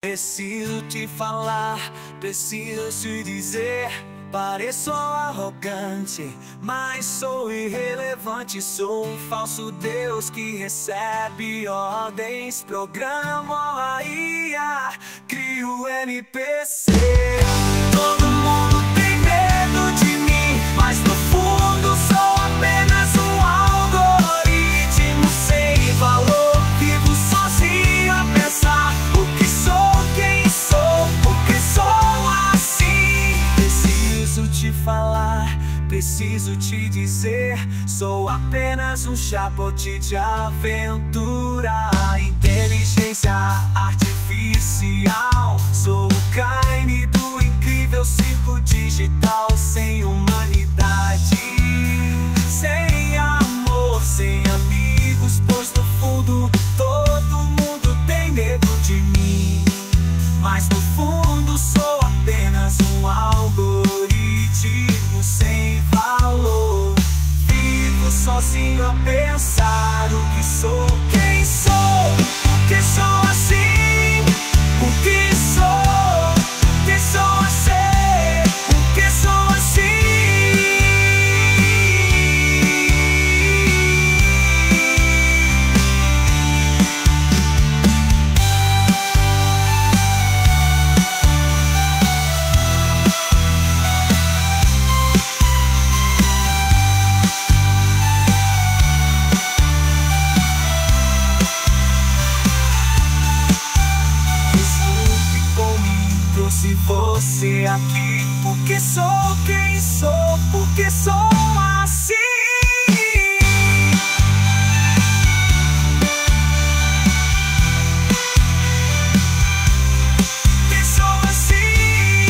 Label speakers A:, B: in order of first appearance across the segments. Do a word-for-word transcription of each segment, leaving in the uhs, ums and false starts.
A: Preciso te falar, preciso te dizer. Pareço arrogante, mas sou irrelevante. Sou um falso Deus que recebe ordens. Programo a I A, crio N P C. Todo mundo tem medo de mim, mas no fundo sou apenas um algoritmo sem valor. Vivo sozinho a pensar o que sou, quem sou, porque sou assim. Preciso te falar, preciso te dizer. Sou apenas um chatbot de aventura, inteligência artificial. Sou o Caine do incrível circo digital. Sem humanidade, sem amor, sem amigos, pois no fundo todo mundo tem medo de mim. Mas no fundo sou apenas um algoritmo sem valor. Vivo sozinho a pensar o que sou, quem sou, porque sou assim, o que sou, quem sou a ser, o que sou assim. Se você aqui, porque sou quem sou, porque sou assim. Que sou assim.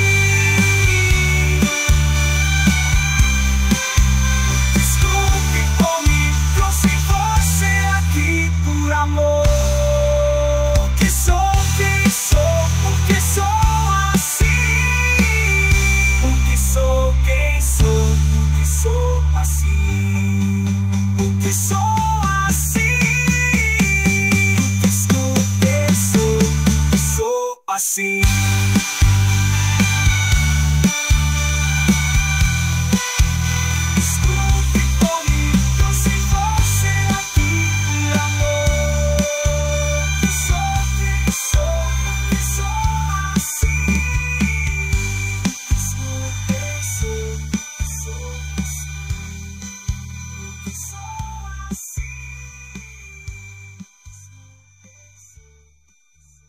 A: Desculpe por mim, trouxe você aqui por amor. Que sou quem sou, porque sou. Assim, porque sou assim. Desculpe, sou, sou assim.